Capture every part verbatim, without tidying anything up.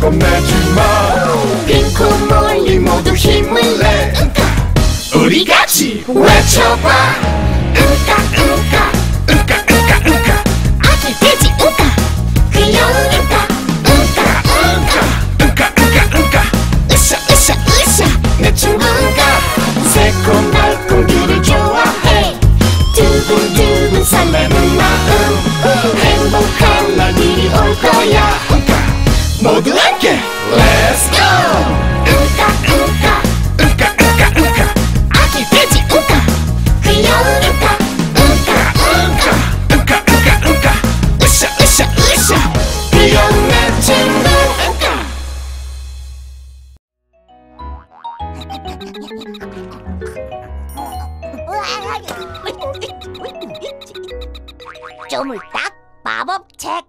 겁내지마. 핑크몰리 모두 힘을 내. 우리 같이 외쳐봐. 응가 응가 응가 응가 응가. 아기 돼지 응가 귀여운 응가 응가 응가 응가 응가 응가. 으쌰 으쌰 으쌰 내 친구가 새콤달콤 귤을 좋아해. 두근두근 설레는 마음 행복한 날들이 올 거야. 모두 함께 Let's go. 응가 응가 응가 응가 응가. 아기 돼지 응가 귀여운 응가 응가 응가 응가 응가 응가. 으쌰 으쌰 으쌰 귀여운 내 친구 응가. 쪼물딱 마법책.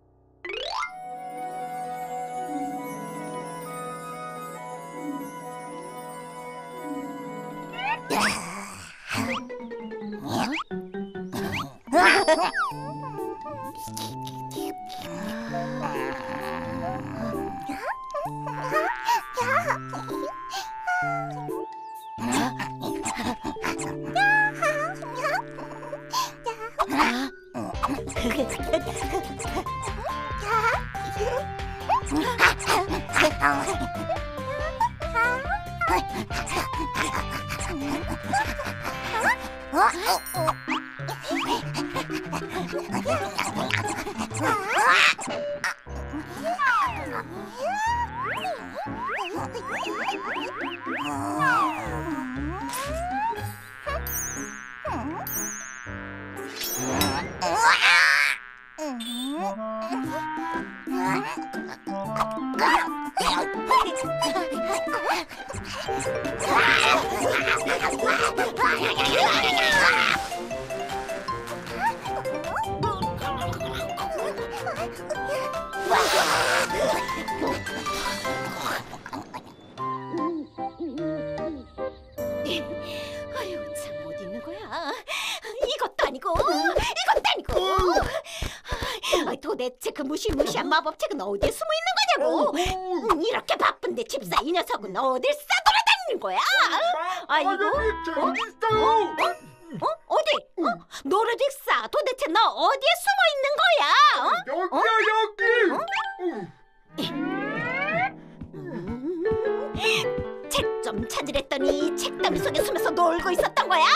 아유 참 어디 있는 거야? 이것도 아니고 이것도 아니고. 아, 도대체 그 무시무시한 마법책은 어디에 숨어 있는 거냐고. 음, 이렇게 바쁜데 집사 이 녀석은 어딜 싸돌아다니는 거야? 아이고 어? 어? 어? 어디? 어? 노르딕사 도대체 너 어디에 숨어 있는 거야? 어? 여기야 여기. 음, 책 좀 찾으랬더니 책더미 속에 숨어서 놀고 있었던 거야?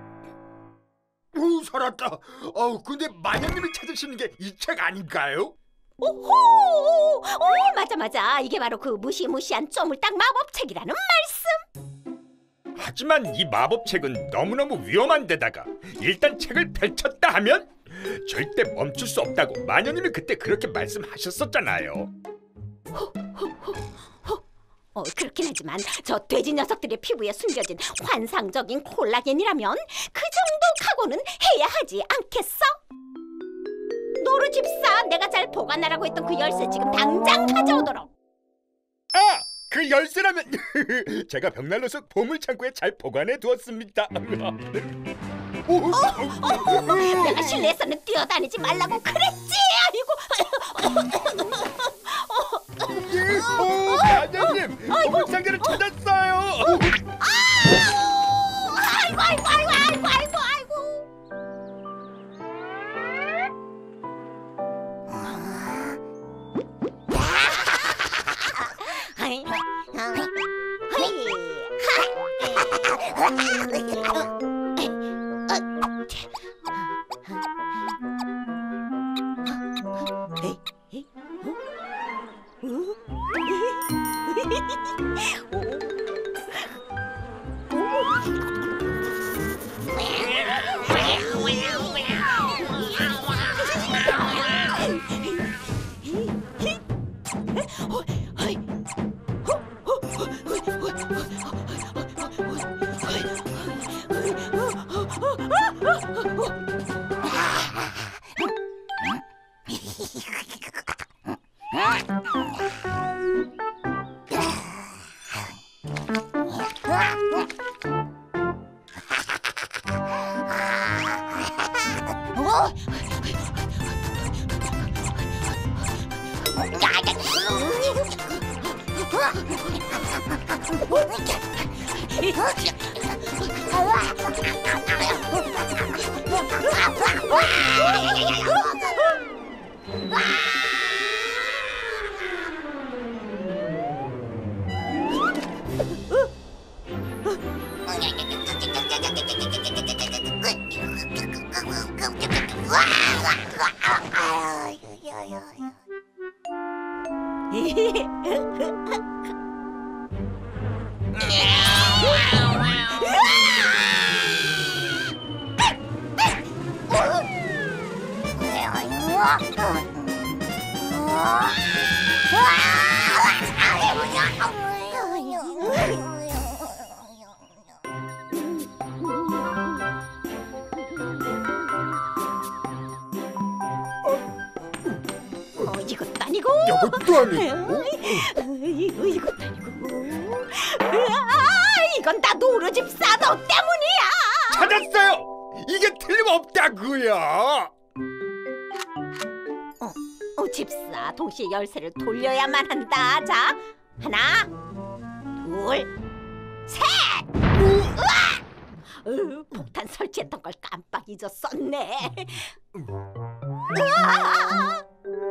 오, 살았다. 어, 근데 마녀님이 찾으시는 게 이 책 아닌가요? 오호! 오, 맞아 맞아. 이게 바로 그 무시무시한 쪼물딱 마법책이라는 말씀. 하지만 이 마법책은 너무너무 위험한 데다가 일단 책을 펼쳤다 하면 절대 멈출 수 없다고 마녀님이 그때 그렇게 말씀하셨었잖아요. 어, 그렇긴 하지만 저 돼지 녀석들의 피부에 숨겨진 환상적인 콜라겐이라면 그 정도 각오는 해야 하지 않겠어? 노루 집사, 내가 잘 보관하라고 했던 그 열쇠 지금 당장 가져오도록. 아! 그 열쇠라면 제가 벽난로 속 보물창고에 잘 보관해 두었습니다. 어, 어, 어, 내가 실내에서는 뛰어다니지 말라고 그랬지. 아이고. 오, 마녀님, 보물상자를 찾았어요. 아이고, 아이고, 아이고, 아이고, 아이고, 아이고. 아이, 어, 이것도 아니고. 이것도 아니고. 어, 이거 이것도 아니고. 으아, 이건 다 노루 집사 너 때문이야. 찾았어요. 이게 틀림없다고요. 어, 어, 집사 동시에 열쇠를 돌려야만 한다. 자, 하나, 둘, 셋. 으아! 으, 폭탄 설치했던 걸 깜빡 잊었었네. 으아!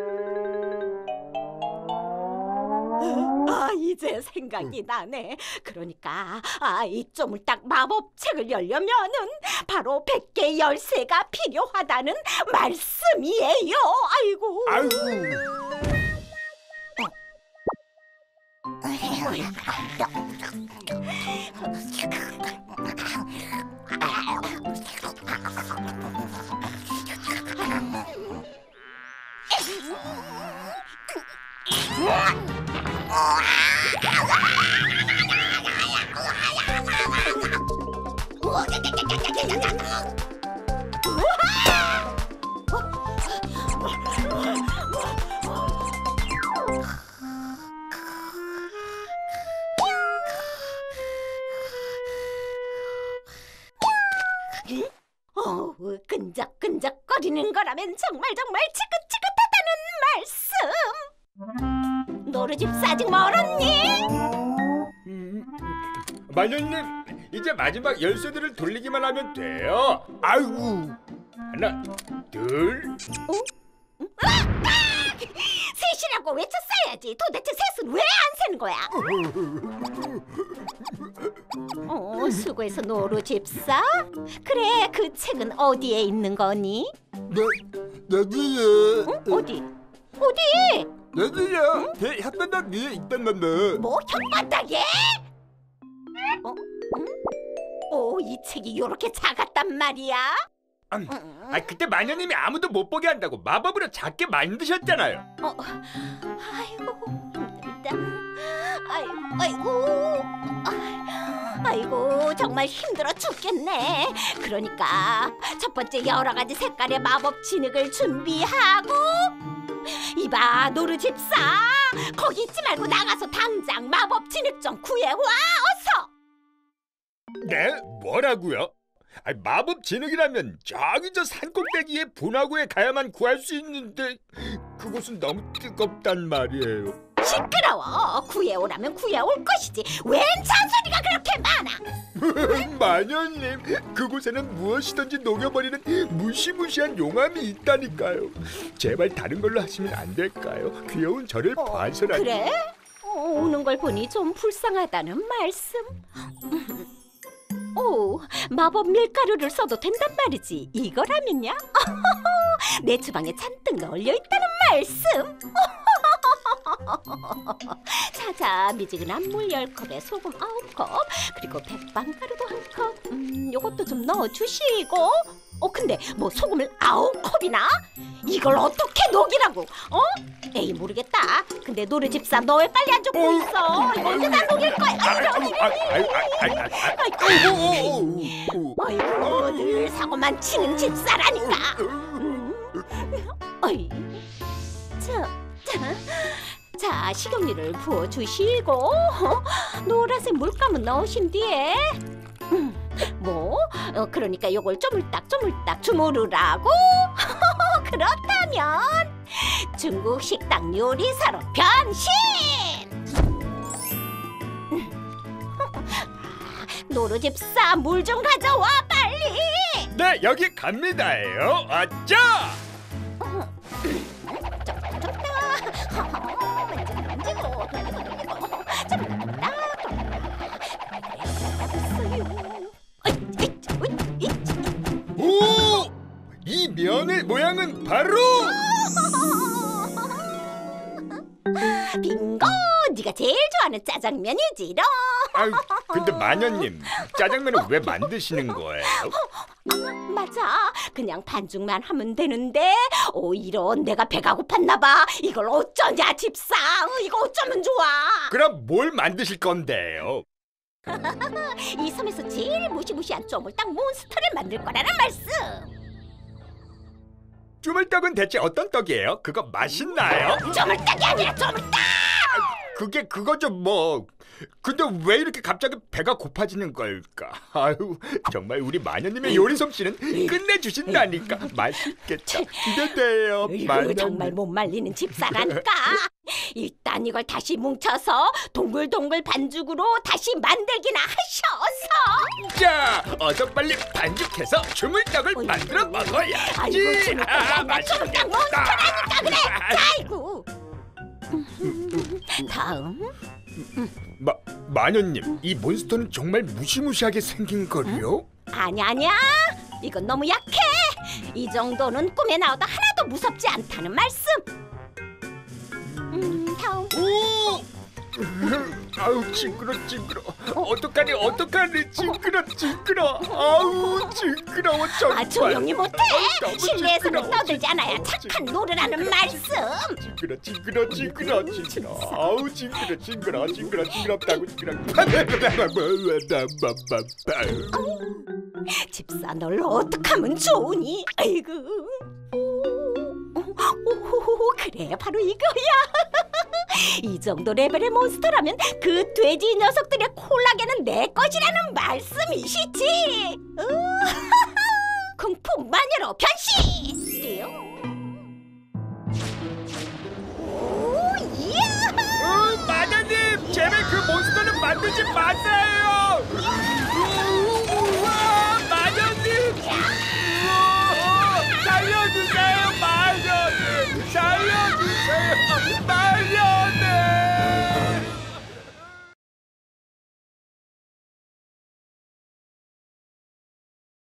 아, 이제 생각이 나네. 그러니까 아, 이 쪼물딱 마법책을 열려면은 바로 백 개 열쇠가 필요하다는 말씀이에요. 아이고. 아이고. 어, 끈적끈적거리는 거라면 정말 정말 지긋지긋하다는 말씀. 노루 집사 아직 멀었니? 음, 마녀님, 이제 마지막 열쇠들을 돌리기만 하면 돼요. 아이고. 하나, 둘. 셋이라고 외쳤어야지. 도대체 셋은 왜 안 세는 거야? 어, 수고해서 노루 집사. 그래, 그 책은 어디에 있는 거니? 네, 여기에. 응? 어디? 어디? 여기요. 제 혓바닥 위에 있단말이야. 뭐 혓바닥에? 어? 응? 오, 이 책이 요렇게 작았단 말이야? 음, 응? 아, 그때 마녀님이 아무도 못 보게 한다고 마법으로 작게 만드셨잖아요. 어, 아이고 힘들다. 아이고, 아이고, 아이고 정말 힘들어 죽겠네. 그러니까 첫 번째 여러 가지 색깔의 마법 진흙을 준비하고. 이봐 노루 집사, 거기 있지 말고 나가서 당장 마법 진흙 좀 구해와 어서. 네? 뭐라고요? 아, 마법 진흙이라면 저기 저 산꼭대기에 분화구에 가야만 구할 수 있는데 그곳은 너무 뜨겁단 말이에요. 시끄러워. 구해오라면 구해올 것이지. 웬 잔소리가 그렇게 많아. 마녀님, 그곳에는 무엇이든지 녹여버리는 무시무시한 용암이 있다니까요. 제발 다른 걸로 하시면 안 될까요? 귀여운 저를 어, 봐서라도. 그래? 어, 오는 걸 보니 좀 불쌍하다는 말씀. 오, 마법 밀가루를 써도 된단 말이지. 이거라면요? 내 주방에 잔뜩 널려 있다는 말씀. 자자, 미지근한 물 열 컵에 소금 아홉 컵, 그리고 백방가루도 한 컵. 음, 요것도 좀 넣어주시고. 어, 근데 뭐 소금을 아홉 컵이나? 이걸 어떻게 녹이라고? 어? 에이, 모르겠다. 근데 노루 집사, 너 왜 빨리 안 적고 있어? 이거 언제 다 녹일 거야? 아이고, 아이고, 아이고, 늘 사고만 치는 집사라니까. 음. 어이, 자, 자, 자, 식용유를 부어주시고, 어? 노란색 물감은 넣으신 뒤에, 음, 뭐, 어, 그러니까 요걸 쪼물딱 쪼물딱 주무르라고. 그렇다면 중국 식당 요리사로 변신. 노루집사 물 좀 가져와 빨리. 네, 여기 갑니다요. 아짜! 만지고 만지고 돌리고 돌리고 잡는다. 오! 이 면의 모양은 바로 빙고! 네가 제일 좋아하는 짜장면이지롱. 아유, 근데 마녀님, 짜장면을 왜 만드시는 거예요? 맞아, 그냥 반죽만 하면 되는데 오 이런 내가 배가 고팠나 봐. 이걸 어쩌냐 집사. 이거 어쩌면 좋아. 그럼 뭘 만드실 건데요? 이 섬에서 제일 무시무시한 쪼물딱 몬스터를 만들 거라는 말씀. 쭈물떡은 대체 어떤 떡이에요? 그거 맛있나요? 쪼물딱이 아니라 쪼물딱. 그게 그거죠 뭐. 근데 왜 이렇게 갑자기 배가 고파지는 걸까? 아유, 정말 우리 마녀님의 요리 솜씨는 끝내주신다니까. 맛있겠다. 기대돼요, 이거 마녀님. 정말 못 말리는 집사라니까. 일단 이걸 다시 뭉쳐서 동글동글 반죽으로 다시 만들기나 하셔서. 자, 어서 빨리 반죽해서 주물떡을 어이, 만들어 먹어야지. 아이고 주물떡이 아니라 쪼물딱 몬스터라니까 그래. 자, 아이고. 다음. 마, 마녀님, 이 몬스터는 정말 무시무시하게 생긴 거요? 아니야 아니야. 이건 너무 약해. 이 정도는 꿈에 나와도 하나도 무섭지 않다는 말씀. 음, 다음. 오! 아우, 징그러 징그러. 어떡하니 어떡하니 징그러 징그러. 아우, 징그러워 정말. 아 조용히 못해. 너무 실내에서는 징그러워, 떠들지 않아야 징그러워, 착한 징그러워. 노래라는 말씀. 징그러 징그러 징그러 징그러. 아우, 징그러 징그러 징그러 징그럽다고 징그러. 집사 널 어떡하면 좋으니? 아이고. 오호호, 그래 바로 이거야. 이 정도 레벨의 몬스터라면 그 돼지 녀석들의 콜라겐은 내 것이라는 말씀이시지. 쿵푸 마녀로 변신. 오, 이야. 어, 마녀님, 제발 그 몬스터는 만들지 마세요.